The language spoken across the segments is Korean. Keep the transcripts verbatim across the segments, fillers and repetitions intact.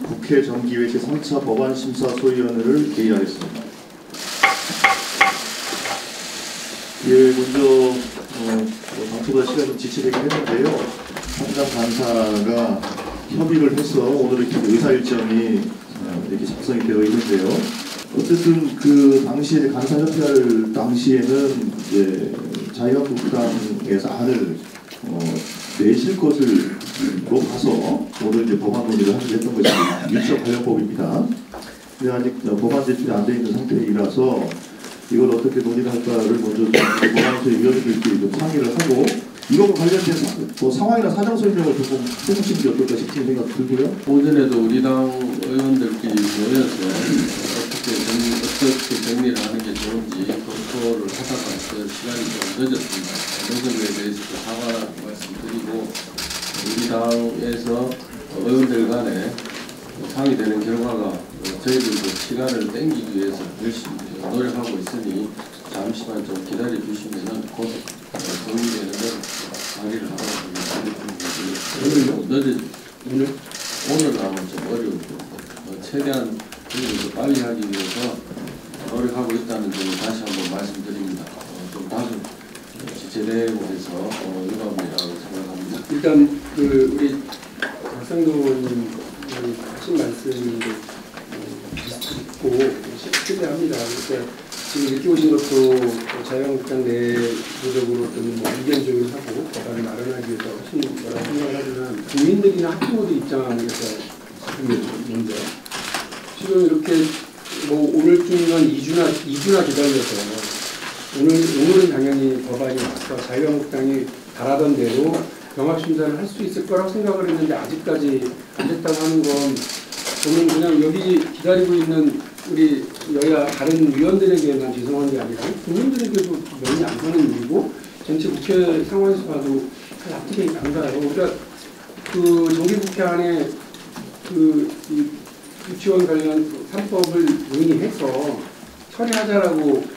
국회 정기회 제삼 차 법안심사소위원회를 개의하겠습니다. 예, 먼저 어, 당초보다 시간이 좀 지체되긴 했는데요. 한강 간사가 협의를 해서 오늘 이렇게 의사 일정이 어, 이렇게 작성이 되어 있는데요. 어쨌든 그 당시에 간사 협의할 당시에는 이제 자유한국당에서 안을 어, 내실 것을 로 봐서 오늘 이제 법안 논의를 하기로 했던 것이 유치원 관련법입니다. 근데 아직 법안 제출이 안 돼 있는 상태이라서 이걸 어떻게 논의를 할까를 먼저 법안소위 위원들끼리 좀 상의를 하고 이거와 관련된 뭐 상황이나 사정 설명을 조금 해주시는 게 어떨까 싶은 생각 들고요. 오전에도 우리 당 의원들끼리 모여서 어떻게 정리, 어떻게 정리를 하는 게 좋은지 검토를 하다가 시간이 좀 늦었습니다. 늦은 거에 대해서도 사과 말씀드리고 우리 당에서 의원들 간에 상의되는 결과가 저희들도 시간을 땡기기 위해서 열심히 노력하고 있으니 잠시만 좀 기다려 주시면 곧 정리되는 걸 상의를 하고 있습니다. 늦은 오늘 오늘 하면 좀 어려울 텐데 최대한 저희들도 빨리 하기 위해서 노력하고 있다는 점을 다시 한번 말씀드립니다. 어, 좀 다소 지체되고 해서 어, 유감이라고 생각합니다. 일단 그 우리 박상도 의원님 하신 말씀이 비슷하고 실례합니다. 그러니까 지금 이렇게 오신 것도 자유한국당 내부적으로 어떤 뭐 의견 조율을 하고 법안을 마련하기 위해서 하신 거라고 생각을 하지만 국민들이나 학부모들 입장에서 먼저 지금 이렇게 뭐 오늘쯤이면 이 주나 이 주나 기다려서 오늘 오늘은 당연히 법안이 와서 자유한국당이 바라던 대로 병합심사를 할 수 있을 거라고 생각을 했는데 아직까지 안 됐다고 하는 건 저는 그냥 여기 기다리고 있는 우리 여야 다른 위원들에게만 죄송한 게 아니라 국민들에게도 면이 안 서는 일이고 전체 국회 상황에서 봐도 납득이 안 가요. 그러니까 그 정기국회 안에 그 유치원 관련 삼 법을 논의해서 처리하자라고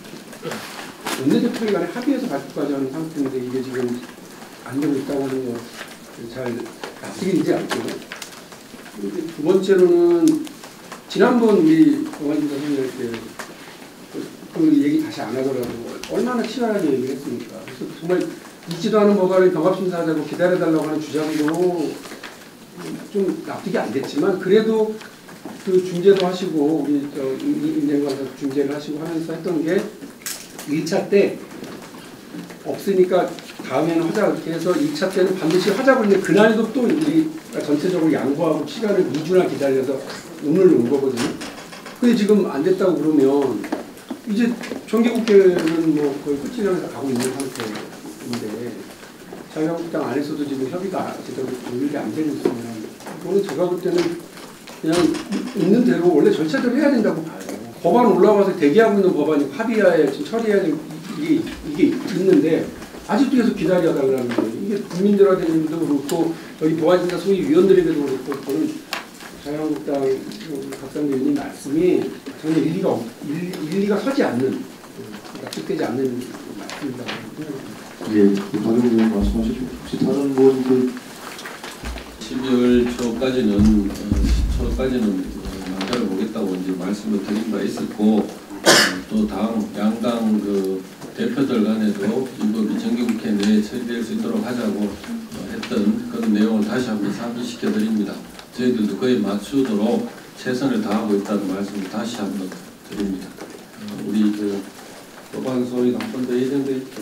원내대표 간에 합의해서 발표까지 하는 상태인데 이게 지금 안 되고 있다고 하는 거 잘 납득이 되지 않고 두 번째로는 지난번 우리 공안심사 선생님할 때 그 얘기 다시 안 하더라도 얼마나 치열하게 얘기를 했습니까? 그래서 정말 있지도 않은 법안을 병합심사하자고 기다려달라고 하는 주장도 좀 납득이 안 됐지만 그래도 그 중재도 하시고 우리 저 임재관 중재를 하시고 하면서 했던 게 일 차 때 없으니까 다음에는 하자 이렇게 해서 이 차 때는 반드시 하자고 했는데 그날도 또 우리 전체적으로 양보하고 시간을 이 주나 기다려서 오늘 온 거거든요. 근데 지금 안 됐다고 그러면 이제 정기국회는 뭐 거의 끝을 향해서 가고 있는 상태인데 자유한국당 안에서도 지금 협의가 제대로 조율이 안 되고 있으면 이거는 제가 볼 때는 그냥 있는 대로 원래 절차대로 해야 된다고 봐요. 법안 올라와서 대기하고 있는 법안이 합의하에 지금 처리해야 될 이게, 이게 있는데 아직도 계속 기다려달라는 거예요. 이게 국민들한테도 그렇고 여기 보안심사 소위 위원들에게도 그렇고 저는 자유한국당 박상도 의원님 말씀이 전혀 일리가, 없, 일, 일리가 서지 않는 납득되지 않는 말씀이라고 생각합니다. 예, 박영 의원 말씀하시죠. 혹시 다른 분 십이월 초까지는 어, 초까지는 남자를 보겠다고 이제 말씀을 드린 바 있었고 어, 또 당 양당 그 대표들 간에도 이 법이 정기국회 내에 처리될 수 있도록 하자고 어, 했던 그런 내용을 다시 한번 상기시켜 드립니다. 저희들도 거의 맞추도록 최선을 다하고 있다는 말씀을 다시 한번 드립니다. 어, 우리 그 법안소위 당선대 예정돼 있죠.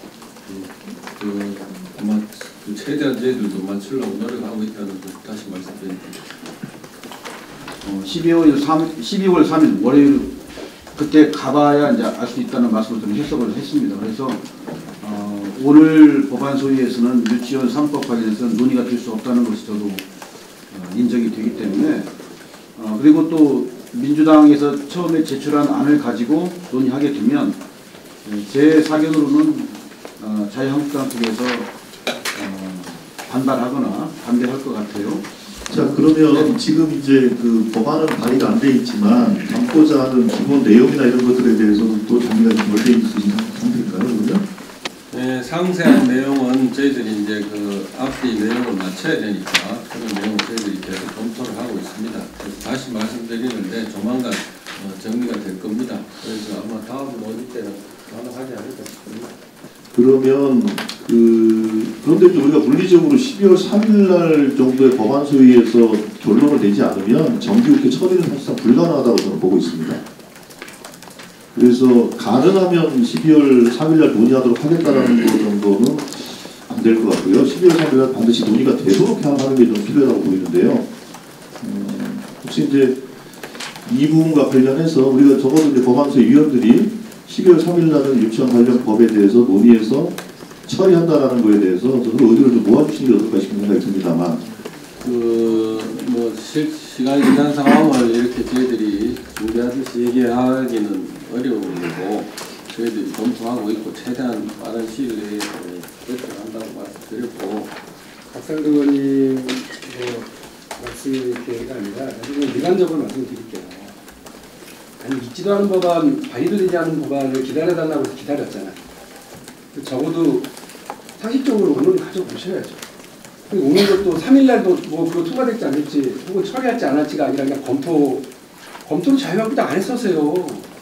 그 아마 그 최대한 저희들도 맞추려고 노력하고 있다는 걸 다시 말씀드립니다. 어, 십이월 삼 일 월요일 그때 가봐야 이제 알 수 있다는 말씀을 좀 해석을 했습니다. 그래서 어, 오늘 법안 소위에서는 유치원 삼 법 관련해서 논의가 될 수 없다는 것이 저도 어, 인정이 되기 때문에 어, 그리고 또 민주당에서 처음에 제출한 안을 가지고 논의하게 되면 제 사견으로는 어, 자유한국당 쪽에서 어, 반발하거나 반대할 것 같아요. 자, 그러면 지금 이제 그 법안은 발의가 안 돼 있지만 담고자 하는 기본 내용이나 이런 것들에 대해서는 또 정리가 좀 덜 돼 있는 상태일까요, 그러면? 네, 상세한 내용은 저희들이 이제 그 앞뒤 내용을 맞춰야 되니까 그런 내용을 저희들이 계속 검토를 하고 있습니다. 그래서 다시 말씀드리는데 조만간 어, 정리가 될 겁니다. 그래서 아마 다음 논의 때는 가능하지 않을까 싶습니다. 그러면 그 그런데 또 우리가 물리적으로 십이월 삼일 날 정도의 법안 소위에서 결론을 내지 않으면 정기국회 처리는 사실상 불가능하다고 저는 보고 있습니다. 그래서 가능하면 십이월 삼일 날 논의하도록 하겠다라는 것 정도는 안 될 것 같고요. 십이월 삼일 날 반드시 논의가 되도록 하는 게 좀 필요하다고 보이는데요. 음, 혹시 이제 이 부분과 관련해서 우리가 적어도 이제 법안소위 위원들이 십이월 삼일 날은 유치원 관련 법에 대해서 논의해서 처리한다라는 거에 대해서 서로 의견을 좀 모아주시는 게 어떨까 싶은 생각이 듭니다만. 그뭐 시간이 지난 상황을 이렇게 저희들이 준비하듯이 얘기하기는 어려운 거고 저희들이 검토하고 있고 최대한 빠른 시일 내에 결정한다고 말씀드렸고 박상도 의원님 뭐 말씀이 게 아니라 지금 일반적으로 말씀드릴게요. 아니 있지도 않은 법안, 발의도 되지 않은 법안을 기다려달라고 해서 기다렸잖아요. 적어도 상식적으로 오늘 가져보셔야죠. 오는 것도 삼일 날도 뭐 그거 통과될지 안 될지 혹은 처리할지 안 할지가 아니라 그냥 검토, 검토를 자유한국당 안 했었어요.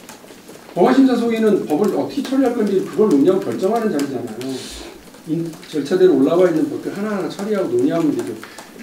법안심사소위는 법을 어떻게 처리할 건지 그걸 논의하고 결정하는 자리잖아요. 인, 절차대로 올라와 있는 법들 하나하나 처리하고 논의하면 되죠.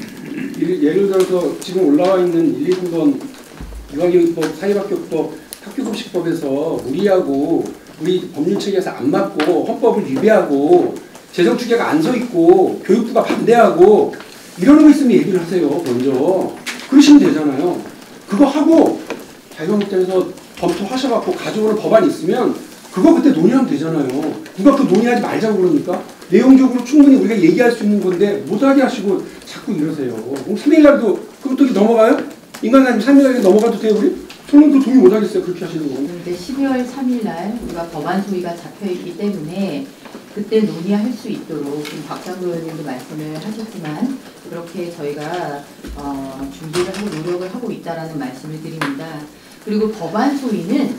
예를 들어서 지금 올라와 있는 일, 이 번 유아교육법, 사회학교법, 학교급식법에서 무리하고 우리 법률체계에서 안 맞고 헌법을 위배하고 재정추계가 안 서 있고 교육부가 반대하고 이러는 거 있으면 얘기를 하세요. 먼저 그러시면 되잖아요. 그거 하고 자유한국당에서 검토하셔갖고 가져오는 법안이 있으면 그거 그때 논의하면 되잖아요. 누가 그 논의하지 말자고 그러니까 내용적으로 충분히 우리가 얘기할 수 있는 건데 못하게 하시고 자꾸 이러세요. 그럼 삼 일 날도 그럼 또 넘어가요? 인간사님 삼 일 날에 넘어가도 돼요 우리? 저는 그 동의 못하겠어요. 그렇게 하시는 거. 근데 십이월 삼일 날 우리가 법안 소위가 잡혀있기 때문에 그때 논의할 수 있도록 지금 박상도 의원님도 말씀을 하셨지만 그렇게 저희가 어, 준비를 하고 노력을 하고 있다라는 말씀을 드립니다. 그리고 법안 소위는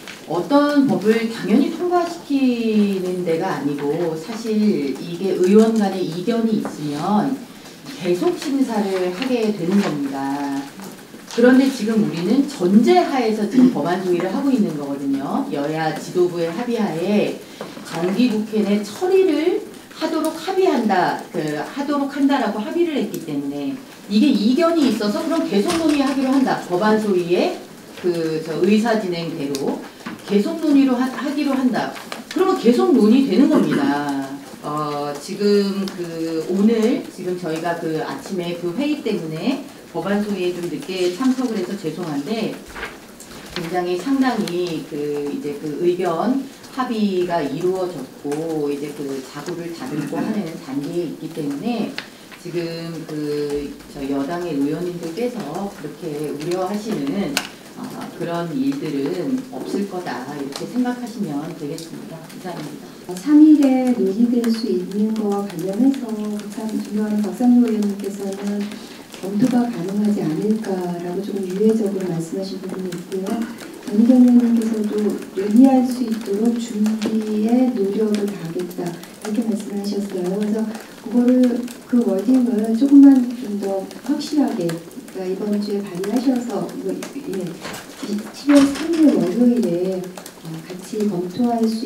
어떤 법을 당연히 통과시키는 데가 아니고 사실 이게 의원 간의 이견이 있으면 계속 심사를 하게 되는 겁니다. 그런데 지금 우리는 전제하에서 지금 법안 소위를 하고 있는 거거든요. 여야 지도부의 합의하에 정기국회 내 처리를 하도록 합의한다, 그 하도록 한다라고 합의를 했기 때문에 이게 이견이 있어서 그럼 계속 논의하기로 한다. 법안 소위의 그 저 의사 진행대로 계속 논의로 하, 하기로 한다. 그러면 계속 논의되는 겁니다. 어, 지금 그 오늘 지금 저희가 그 아침에 그 회의 때문에 법안 소위에 좀 늦게 참석을 해서 죄송한데 굉장히 상당히 그 이제 그 의견 합의가 이루어졌고 이제 그 자구를 다듬고 하는 단계에 있기 때문에 지금 그 저 여당의 의원님들께서 그렇게 우려하시는 어, 그런 일들은 없을 거다 이렇게 생각하시면 되겠습니다. 이상입니다. 삼 일에 논의될 수 있는 거와 관련해서 존경하는 박상도 의원님께서는 검토가 가능하지 않을까라고 조금 유례적으로 말씀하신 부분이 있고요. 전희경 의원님께서도 논의할 수 있도록 준비에 노력을 다하겠다 이렇게 말씀하셨어요. 그래서 그거를 그 워딩을 조금만 좀 더 확실하게 그러니까 이번 주에 발의하셔서 십이월 삼일 월요일에 같이 검토할 수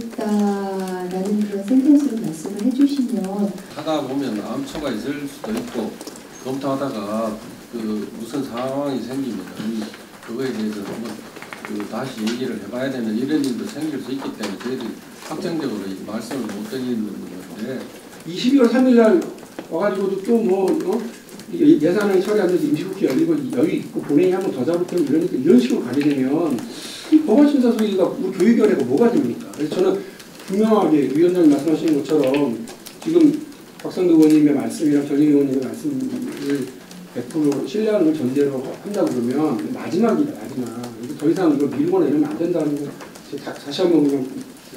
있겠다라는 그런 센텐스로 말씀을 해주시면 하다 보면 암초가 있을 수도 있고 검토하다가 그 무슨 상황이 생기면 그거에 대해서 한번 그 다시 얘기를 해봐야 되는 이런 일도 생길 수 있기 때문에 저희들이 확정적으로 말씀을 못 드리는 건데 십이월 삼일 날 와가지고도 또 뭐 어? 예산을 처리하면서 임시국회 열리고 여유 있고 본회의 한번 더 잡을 테면 이러니까 이런 식으로 가게 되면 이 법안심사소위가 뭐 교육위원회가 뭐가 됩니까? 그래서 저는 분명하게 위원장님 말씀하시는 것처럼 지금 박상도 의원님의 말씀이랑 전희 의원님의 말씀을 백 퍼센트 신뢰하는 걸 전제로 한다 그러면 마지막이다 마지막. 더 이상 이거 밀거나 이러면 안 된다는 거 다, 다시 한번 그냥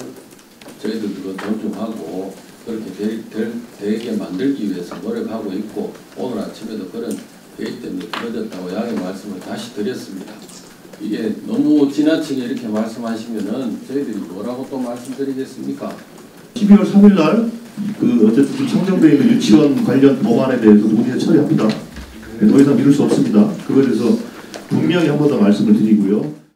저희들도 그거 존중하고 그렇게 되, 되, 되게 만들기 위해서 노력하고 있고 오늘 아침에도 그런 회의 때문에 그러졌다고 양해 말씀을 다시 드렸습니다. 이게 너무 지나치게 이렇게 말씀하시면은 저희들이 뭐라고 또 말씀드리겠습니까? 십이월 삼일 날 그 어쨌든 지금 상정되어 있는 유치원 관련 법안에 대해서 논의를 처리합니다. 더 이상 미룰 수 없습니다. 그거에 대해서 분명히 한 번 더 말씀을 드리고요.